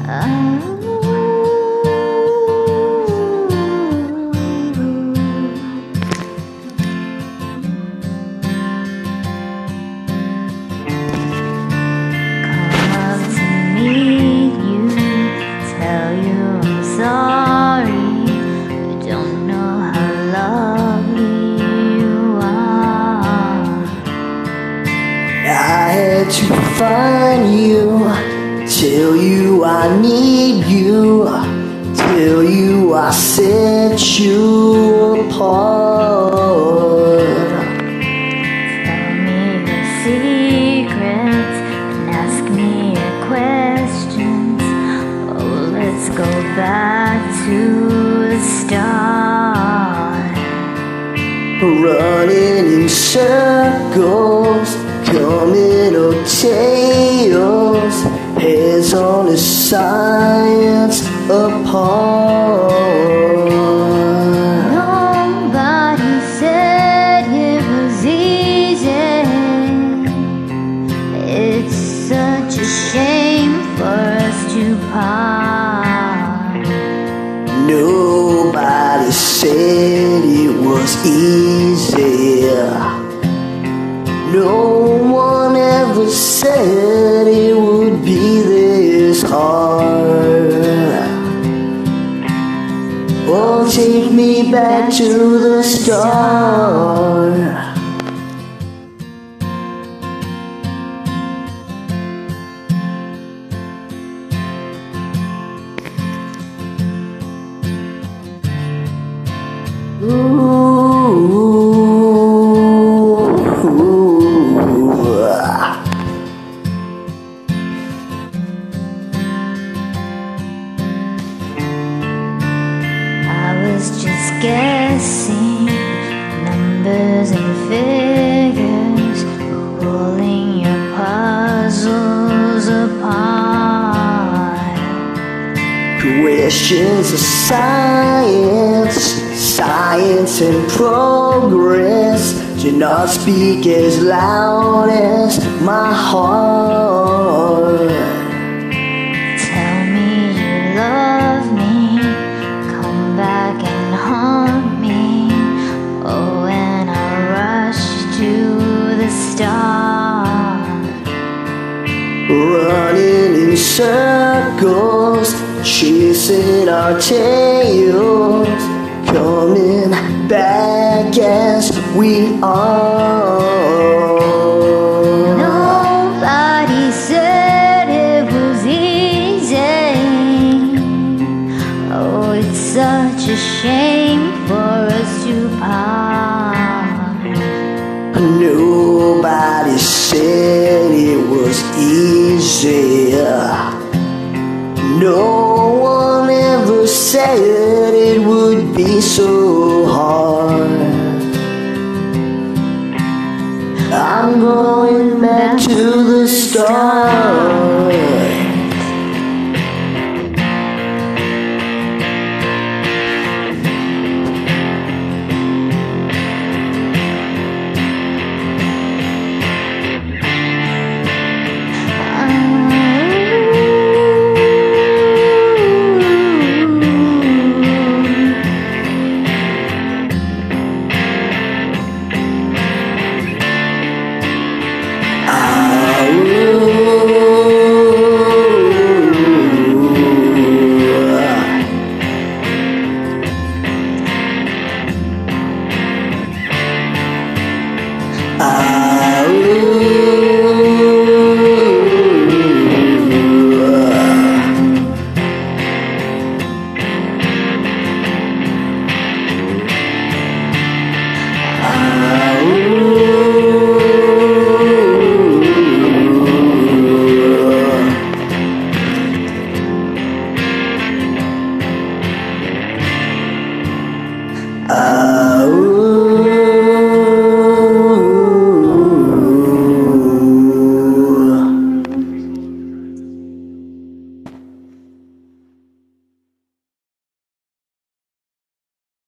To find you, tell you I need you, tell you I set you apart. Tell me your secrets and ask me your questions. Oh, let's go back to the start. Running in circles, coming of tails, heads on the sides apart. Nobody said it was easy. It's such a shame for us to part. Nobody said it was easy. No one ever said it would be this hard. Oh, take me back to the start. Just guessing numbers and figures, pulling your puzzles apart. Questions of science, science and progress do not speak as loud as my heart. Tell me you love me, come back and haunt me. Oh, and I rush to the start. Running in circles, chasing our tails, coming back as we are. Nobody said it was easy. Oh, it's such a shame for us to part. Nobody said it was easy. No one ever said it would be so